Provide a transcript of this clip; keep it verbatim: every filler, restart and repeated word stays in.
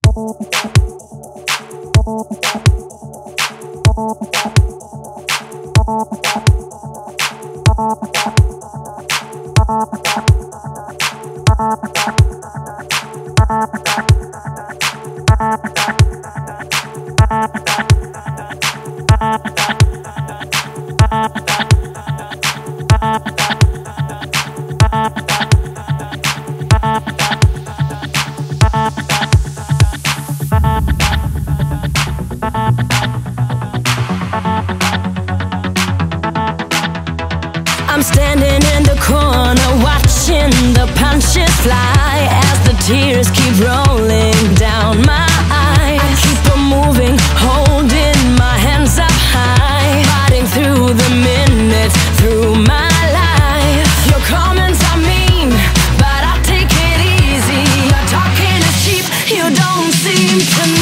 I'm standing in the corner watching the punches fly as the tears keep rolling down my eyes. I keep on moving, holding my hands up high, fighting through the minutes, through my life. Your comments are mean, but I take it easy. Your talking is cheap, you don't seem to know.